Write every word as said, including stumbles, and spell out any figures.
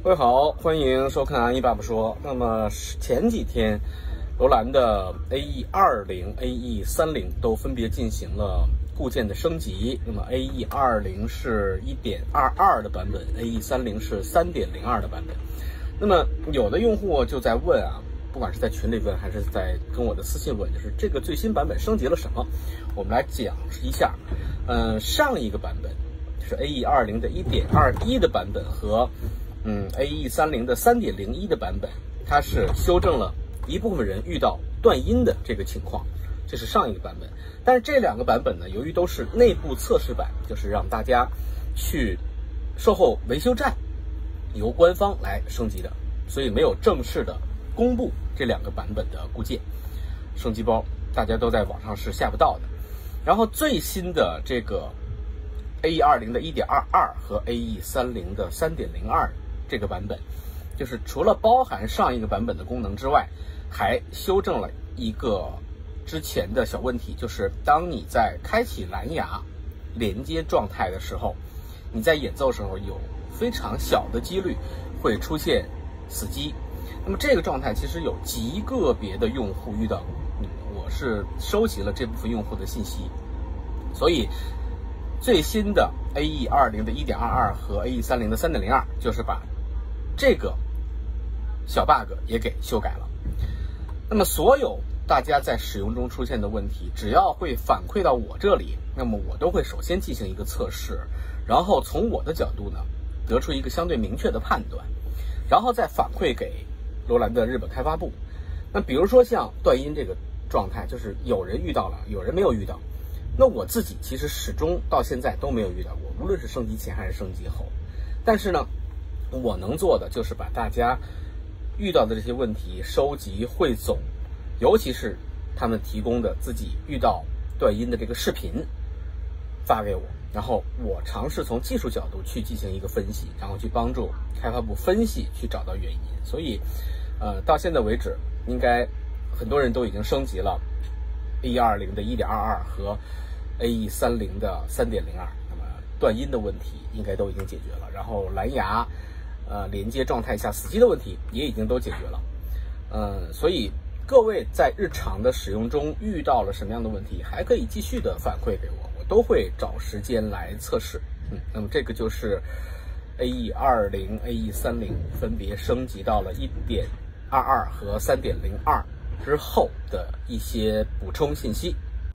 各位好，欢迎收看安颐爸爸说。那么前几天，罗兰的 A E 二十、A E 三十都分别进行了固件的升级。那么 A E 二十 是 一点二二 的版本 ，A E 三十 是 三点零二 的版本。那么有的用户就在问啊，不管是在群里问还是在跟我的私信问，就是这个最新版本升级了什么？我们来讲一下。嗯，上一个版本是 A E 二十 的 一点二一 的版本和嗯 A E 三十 的 三点零一 的版本，它是修正了一部分人遇到断音的这个情况，这是上一个版本。但是这两个版本呢，由于都是内部测试版，就是让大家去售后维修站由官方来升级的，所以没有正式的公布这两个版本的固件升级包，大家都在网上是下不到的。然后最新的这个 A E 二十 的 一点二二 和 A E 三十 的 三点零二 这个版本，就是除了包含上一个版本的功能之外，还修正了一个之前的小问题，就是当你在开启蓝牙连接状态的时候，你在演奏时候有非常小的几率会出现死机。那么这个状态其实有极个别的用户遇到过，我是收集了这部分用户的信息，所以最新的 A E 二十 的 一点二二 和 A E 三十 的 三点零二 就是把这个小 bug 也给修改了。那么所有大家在使用中出现的问题，只要会反馈到我这里，那么我都会首先进行一个测试，然后从我的角度呢得出一个相对明确的判断，然后再反馈给罗兰的日本开发部。那比如说像断音这个状态，就是有人遇到了，有人没有遇到。那我自己其实始终到现在都没有遇到过，无论是升级前还是升级后。但是呢，我能做的就是把大家遇到的这些问题收集汇总，尤其是他们提供的自己遇到断音的这个视频发给我，然后我尝试从技术角度去进行一个分析，然后去帮助开发部分析，去找到原因。所以呃，到现在为止，应该很多人都已经升级了 A E 二十 的 一点二二 和 A E 三十 的 三点零二， 那么断音的问题应该都已经解决了，然后蓝牙呃连接状态下死机的问题也已经都解决了。呃，所以各位在日常的使用中遇到了什么样的问题，还可以继续的反馈给我，我都会找时间来测试。嗯，那么这个就是 A E 二十、A E 三十 分别升级到了 一点二二 和 三点零二 之后的一些补充信息。